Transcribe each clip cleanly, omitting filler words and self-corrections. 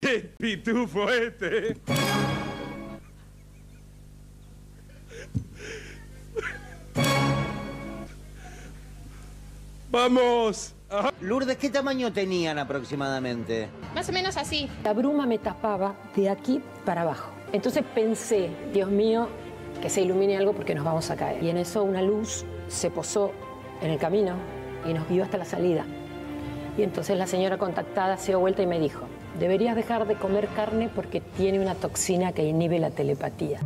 Qué pitufo este. Vamos. Ajá. Lourdes, ¿qué tamaño tenían aproximadamente? Más o menos así. La bruma me tapaba de aquí para abajo. Entonces pensé, Dios mío, que se ilumine algo porque nos vamos a caer. Y en eso una luz se posó en el camino y nos guió hasta la salida. Y entonces la señora contactada se dio vuelta y me dijo, deberías dejar de comer carne porque tiene una toxina que inhibe la telepatía.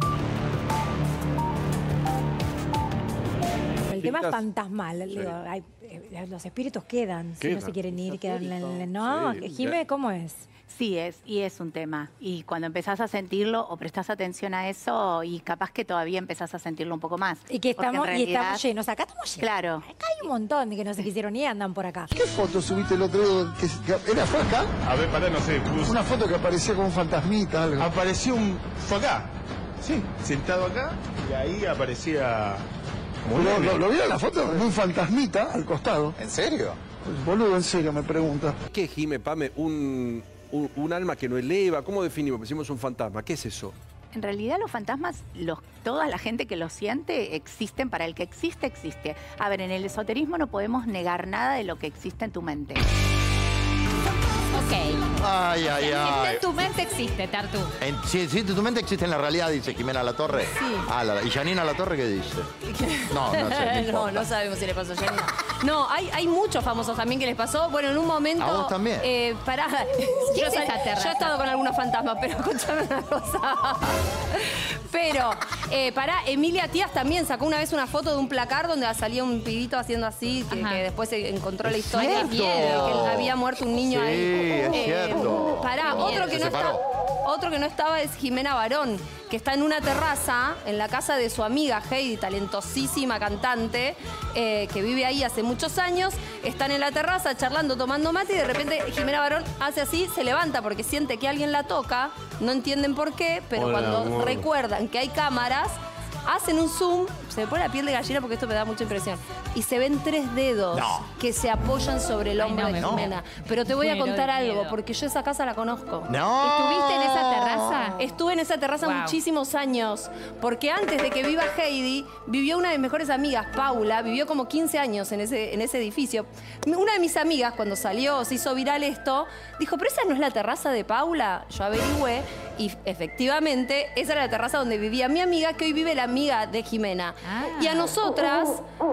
El tema es fantasmal. Sí. Digo, los espíritus quedan, si no se quieren ir, quedan. ¿No? Sí. Jime, ¿cómo es? Sí, es un tema. Y cuando empezás a sentirlo o prestás atención a eso, y capaz que todavía empezás a sentirlo un poco más. Y que estamos llenos. Acá estamos llenos. Claro. Acá hay un montón de que no se quisieron ir, andan por acá. ¿Qué foto subiste el otro día? ¿Era fue acá? A ver, pará, no sé. Una foto que aparecía como un fantasmita, algo. Apareció fue acá. Sí, sentado acá y ahí aparecía... ¿Lo vieron la foto? Un fantasmita al costado. ¿En serio? Pues, boludo, en serio, me pregunta. ¿Qué, Jime, Pame? Un alma que no eleva. ¿Cómo definimos? Decimos un fantasma. ¿Qué es eso? En realidad los fantasmas, toda la gente que los siente, existen. Para el que existe, existe. A ver, en el esoterismo no podemos negar nada de lo que existe en tu mente. Ok. Ay, ay, ay. En tu mente existe, Tartu. Sí, tu mente existe en la realidad, dice Jimena Latorre. Sí. ¿Y Janina Latorre qué dice? No sé. No sabemos si le pasó a Janina. No, hay muchos famosos también que les pasó. Bueno, en un momento... ¿A vos también? Pará. ¿Qué es esa terraza? Yo he estado con algunos fantasmas, pero escúchame una cosa. Pero, pará, Emilia Tías también sacó una vez una foto de un placar donde salía un pibito haciendo así, que después se encontró la historia. Cierto. Que había muerto un niño ahí. Sí, es cierto. Pará, otro que no estaba es Jimena Barón, que está en una terraza en la casa de su amiga Heidi, talentosísima cantante, que vive ahí hace muchos años. Están en la terraza charlando, tomando mate y de repente Jimena Barón hace así, se levanta porque siente que alguien la toca, no entienden por qué, pero cuando recuerdan que hay cámaras, hacen un zoom, se me pone la piel de gallina porque esto me da mucha impresión, y se ven 3 dedos que se apoyan sobre el hombro de Jimena. Pero te voy a contar algo, porque yo esa casa la conozco. ¡No! ¿Estuviste en esa terraza? Estuve en esa terraza muchísimos años, porque antes de que viva Heidi, vivió una de mis mejores amigas, Paula, vivió como 15 años en ese edificio. Una de mis amigas, cuando salió, se hizo viral esto, dijo, ¿pero esa no es la terraza de Paula? Yo averigüé y efectivamente esa era la terraza donde vivía mi amiga, que hoy vive la amiga de Jimena. Y a nosotras,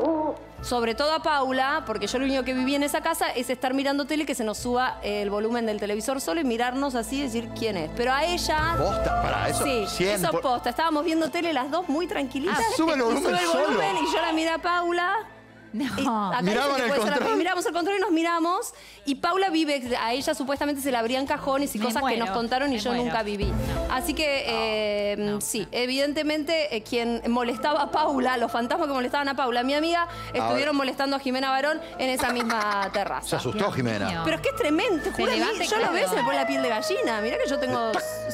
sobre todo a Paula, porque yo lo único que viví en esa casa es estar mirando tele, que se nos suba el volumen del televisor solo y mirarnos así y decir quién es. Pero a ella... ¿Posta? Para eso. Sí, eso posta. Estábamos viendo tele las dos muy tranquilitas. Sube el volumen solo. Y yo la miré a Paula. No. Miramos el control y nos miramos. Y Paula vive, a ella supuestamente se le abrían cajones y cosas que nos contaron y yo nunca viví. Así que sí, evidentemente quien molestaba a Paula, los fantasmas que molestaban a Paula, mi amiga, estuvieron molestando a Jimena Barón en esa misma terraza. Se asustó Jimena. Pero es que es tremendo, yo lo veo, se me pone la piel de gallina. Mirá que yo tengo...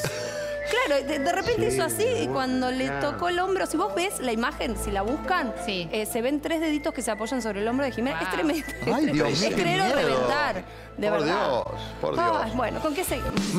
Claro, de repente hizo así y cuando le tocó el hombro, si vos ves la imagen, si la buscan, se ven 3 deditos que se apoyan sobre el hombro de Jimena. Es tremendo. Ay, Dios mío, es creer o reventar, de verdad. Por Dios. Bueno, ¿con qué seguimos?